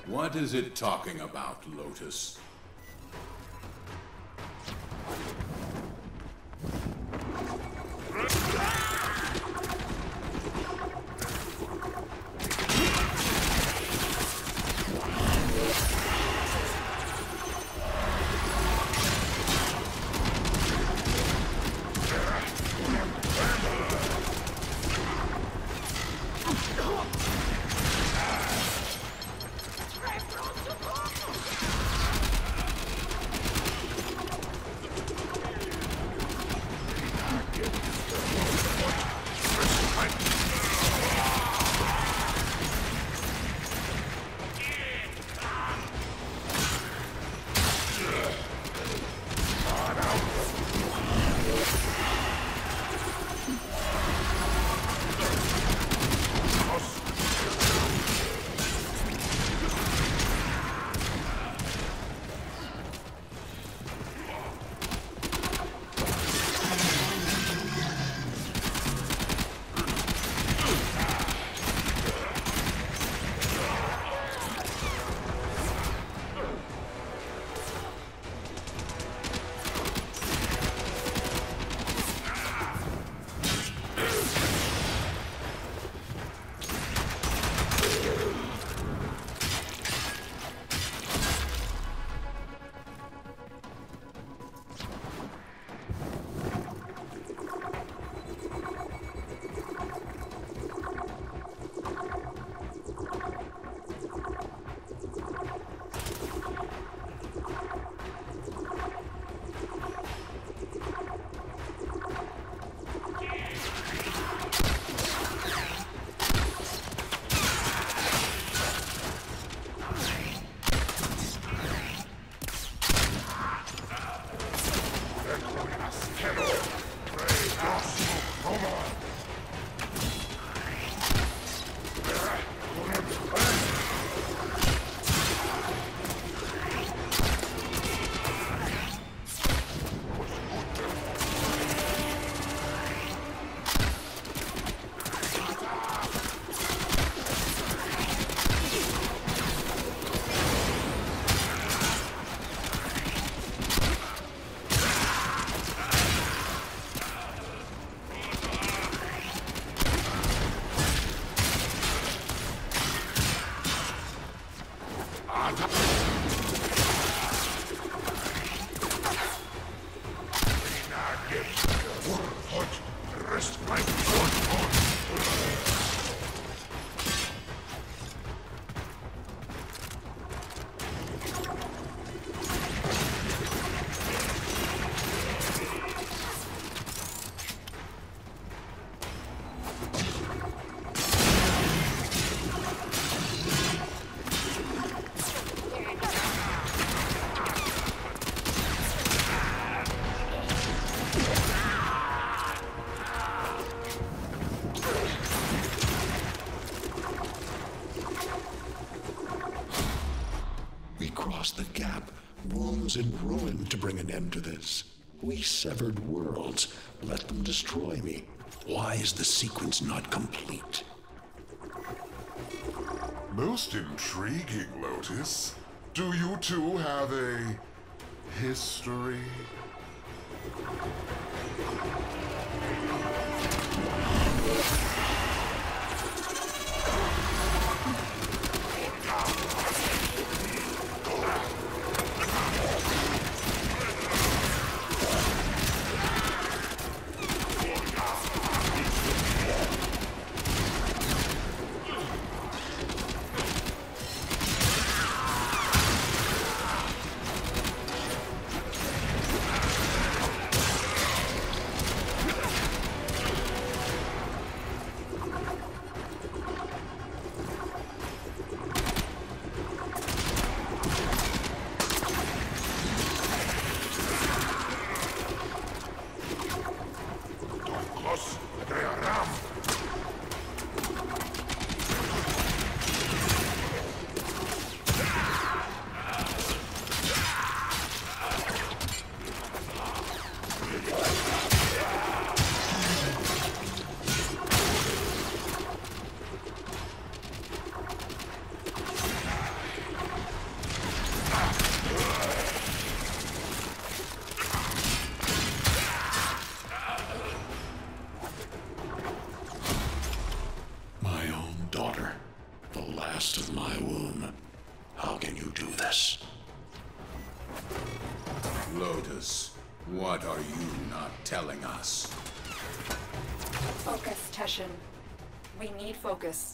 What is it talking about, Lotus? The gap, wounds and ruin to bring an end to this. We severed worlds. Let them destroy me. Why is the sequence not complete? Most intriguing, Lotus. Do you two have a history? blast of my womb. How can you do this? Lotus, what are you not telling us? Focus, Teshin. We need focus.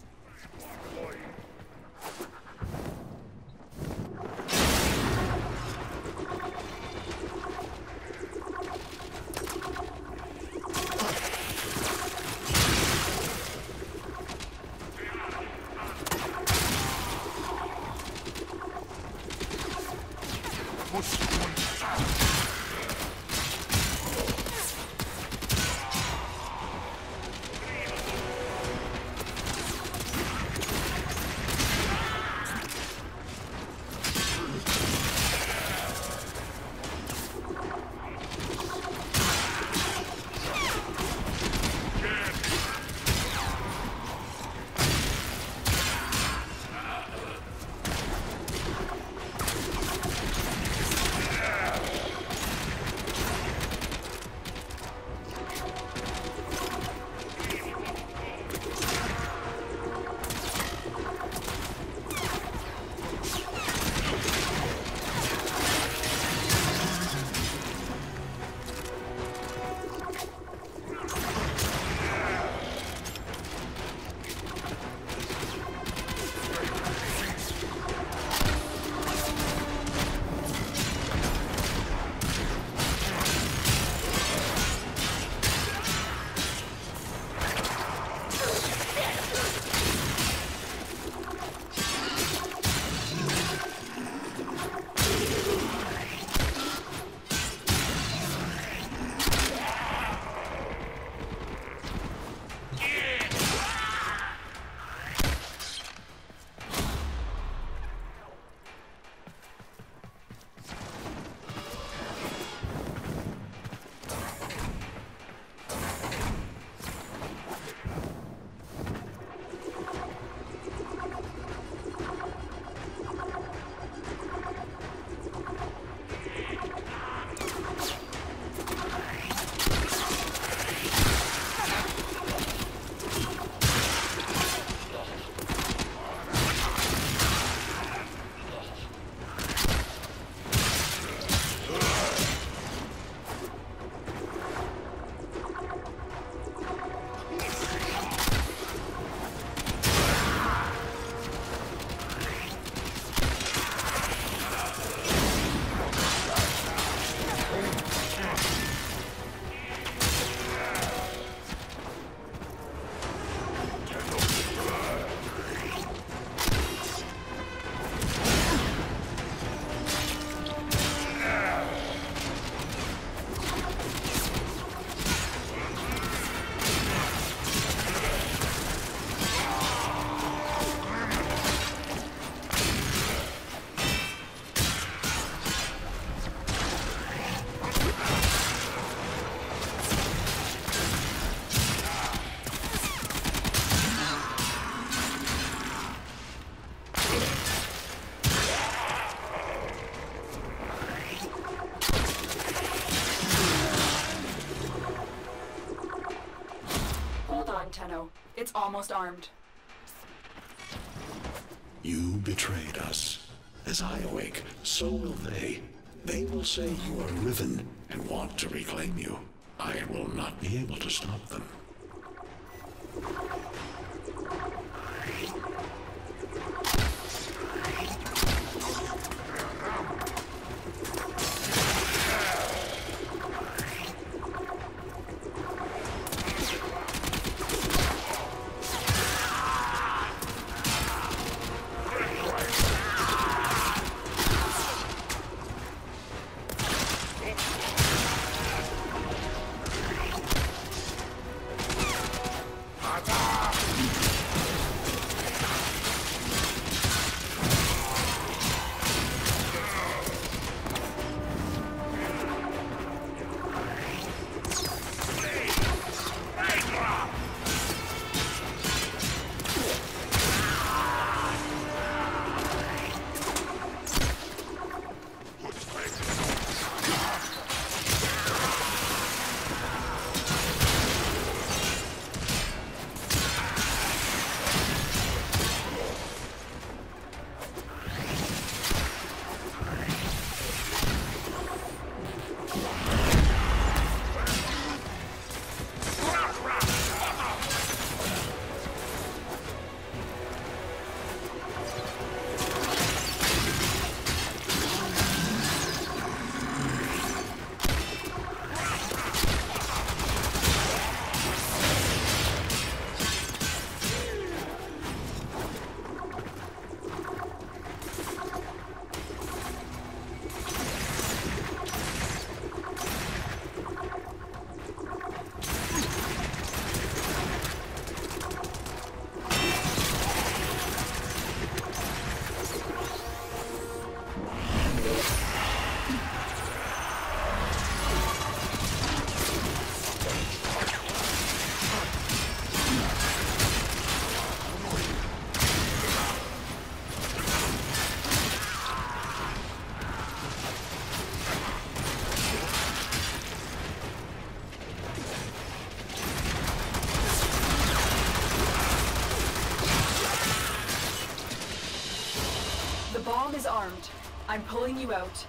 It's almost armed. You betrayed us. As I awake, so will they. They will say you are Riven and want to reclaim you. I will not be able to stop them. bomb is armed. I'm pulling you out.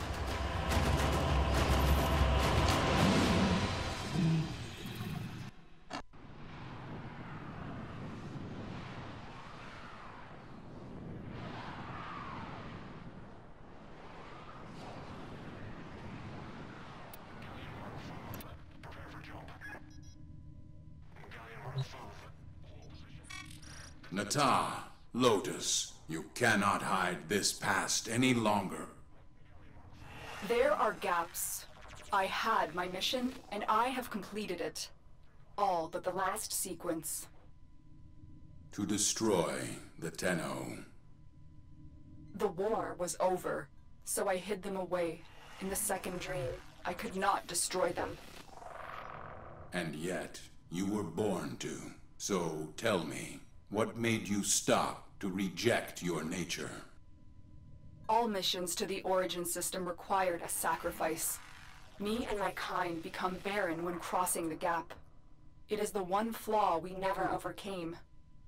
Nata, Lotus, you cannot hide this past any longer. There are gaps. I had my mission, and I have completed it. All but the last sequence. To destroy the Tenno. The war was over, so I hid them away. In the second dream, I could not destroy them. And yet, you were born to. So tell me, what made you stop to reject your nature? All missions to the Origin system required a sacrifice. Me and my kind become barren when crossing the gap. It is the one flaw we never overcame.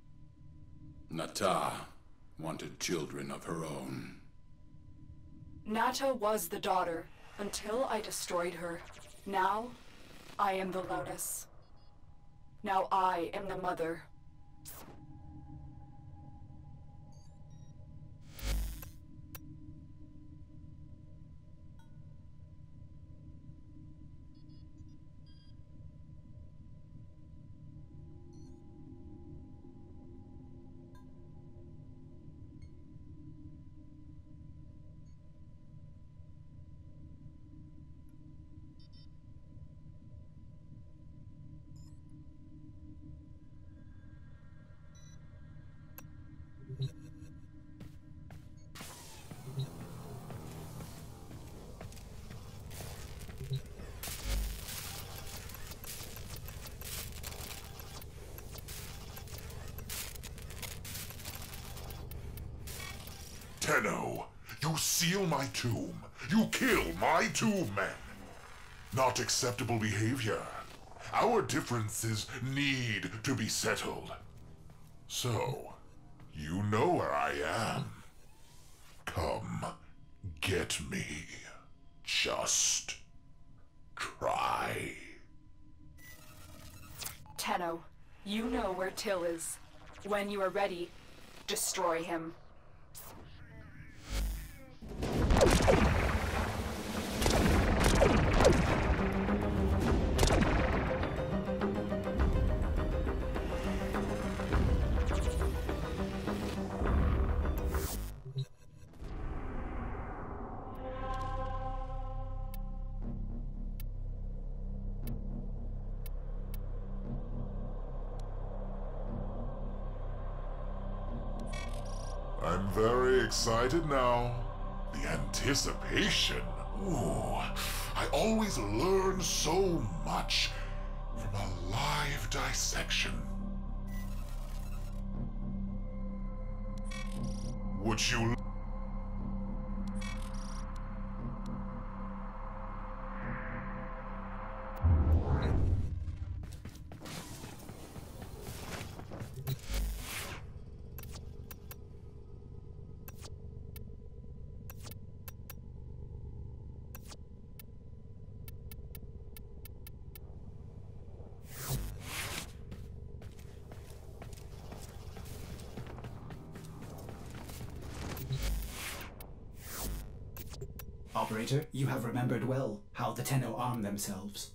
Nata wanted children of her own. Nata was the daughter, until I destroyed her. Now, I am the Lotus. Now I am the mother. Tenno, you seal my tomb. You kill my tomb men. Not acceptable behavior. Our differences need to be settled. So, you know where I am. Come, get me. Just try. Tenno, you know where Till is. When you are ready, destroy him. I'm very excited now. The anticipation. Ooh, I always learn so much from a live dissection. Would you... Operator, you have remembered well how the Tenno arm themselves.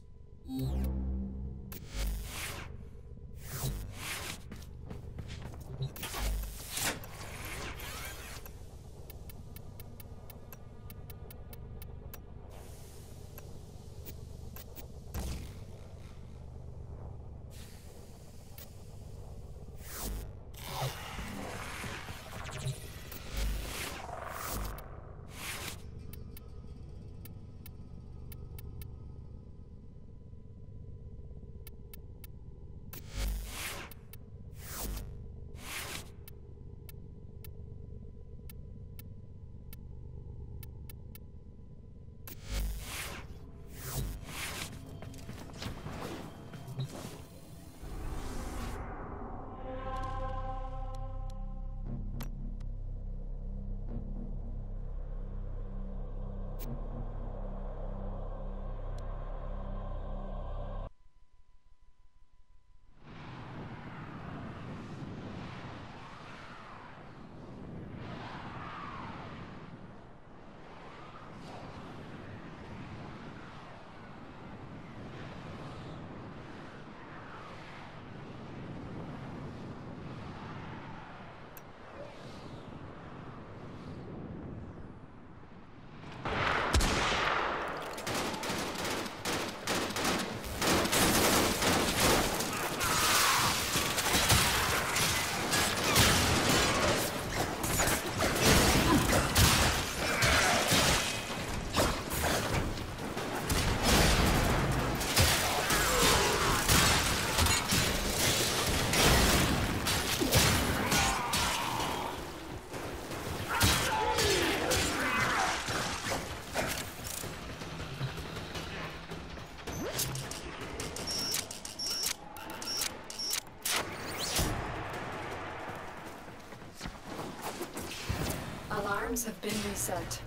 Alarms have been reset.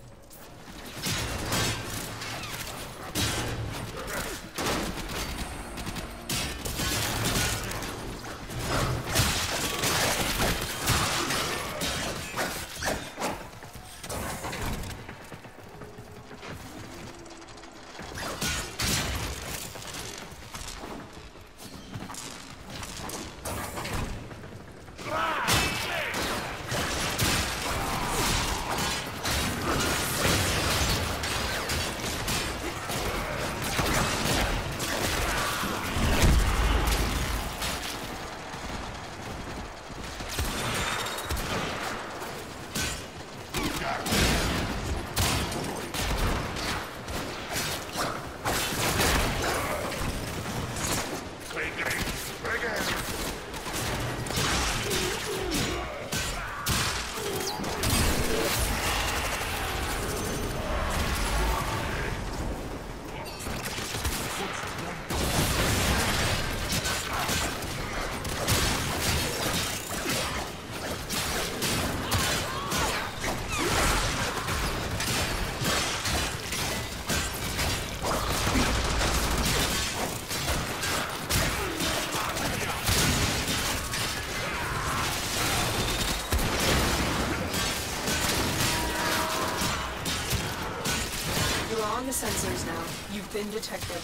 The sensors now. You've been detected.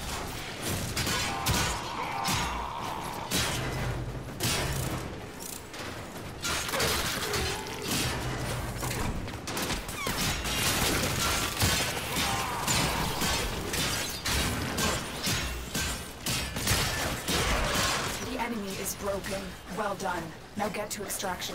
The enemy is broken. Well done. Now get to extraction.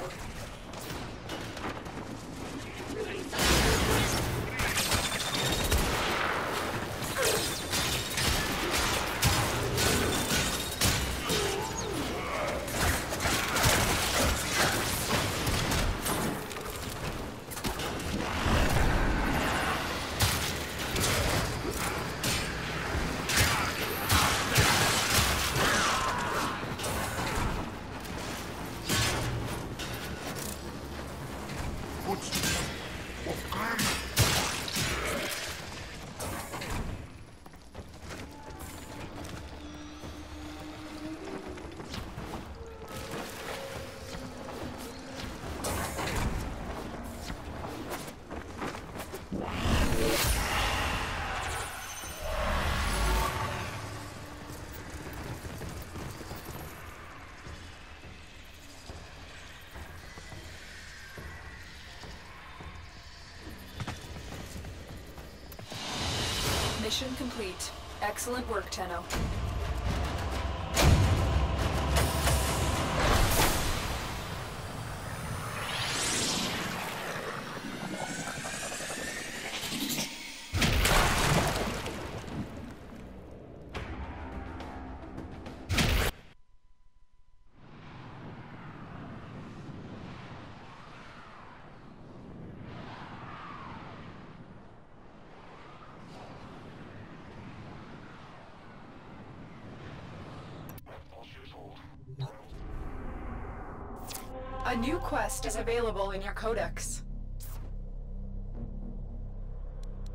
Mission complete. Excellent work, Tenno. A new quest is available in your codex.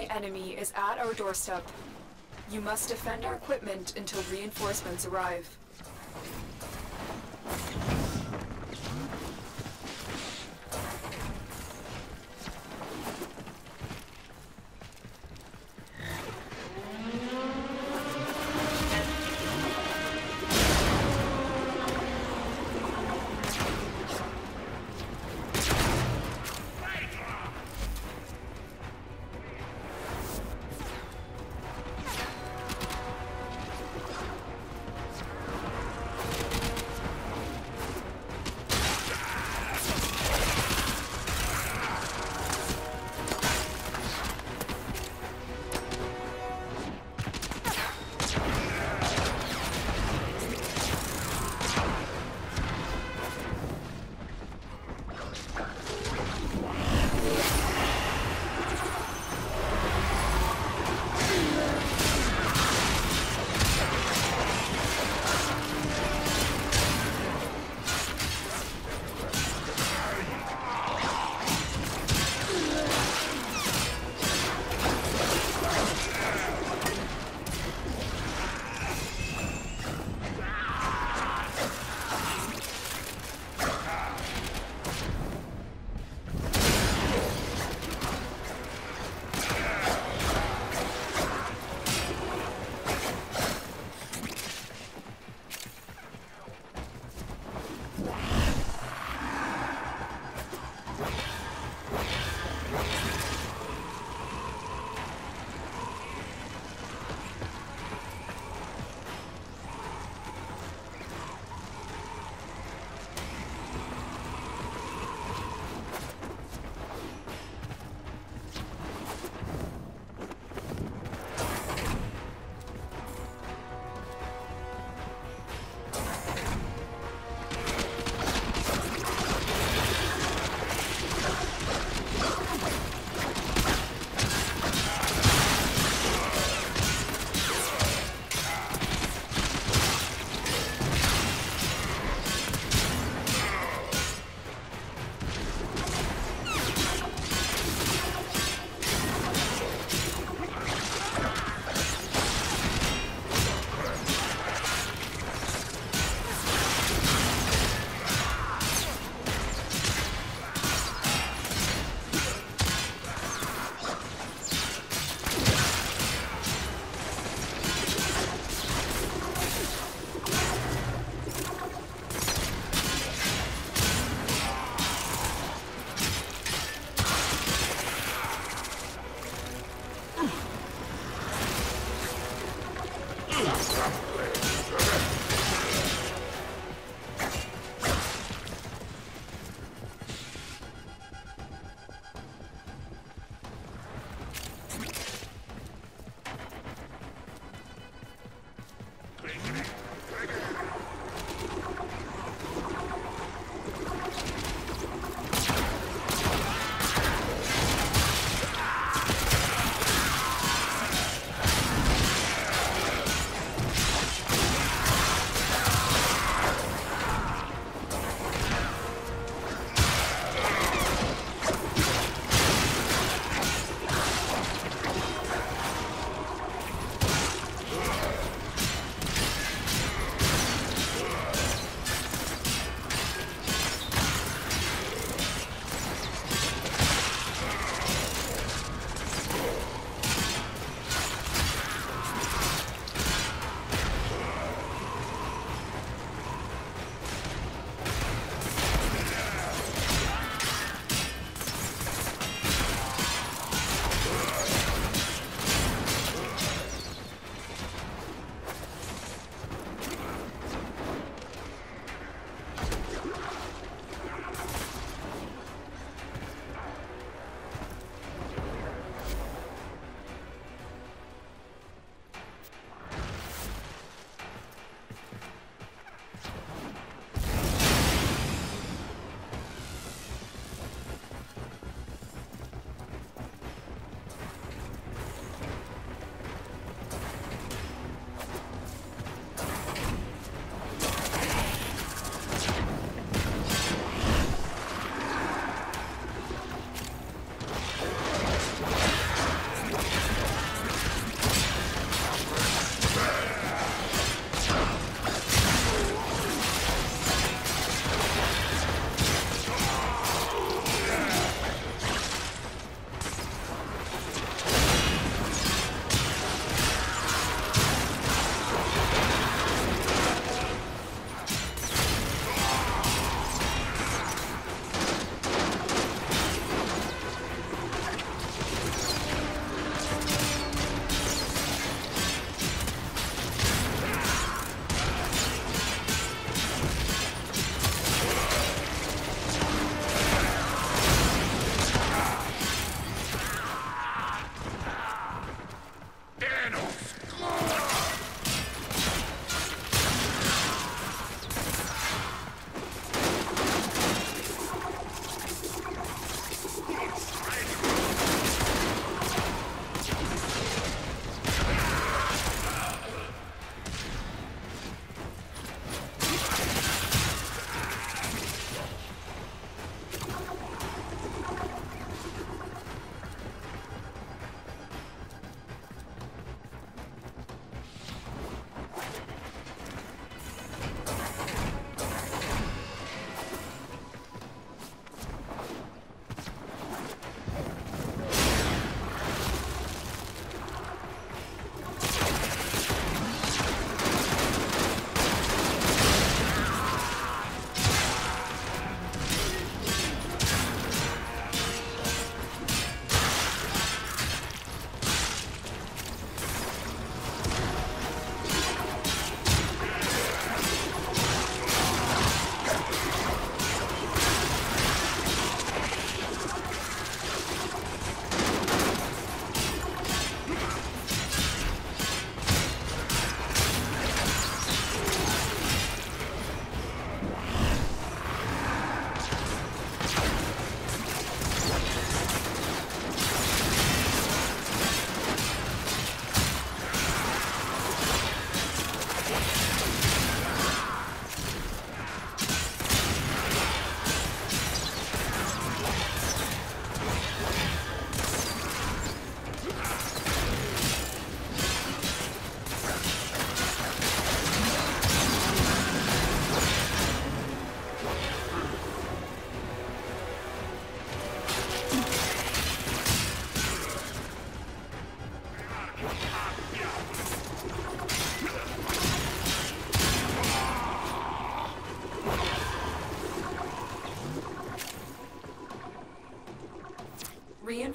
enemy is at our doorstep. You must defend our equipment until reinforcements arrive.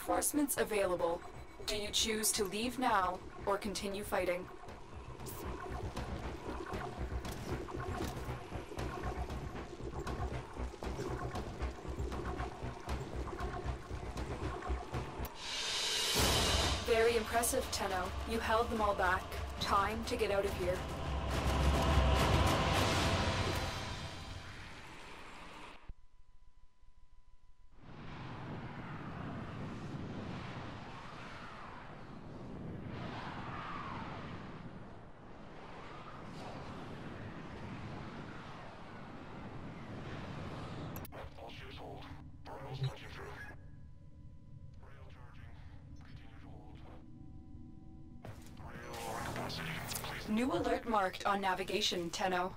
Reinforcements available. Do you choose to leave now or continue fighting? Very impressive, Tenno. You held them all back. Time to get out of here. All ships hold. Barrels punching through. Rail charging. Continue to hold. Rail capacity. Please. New alert marked on navigation, Tenno.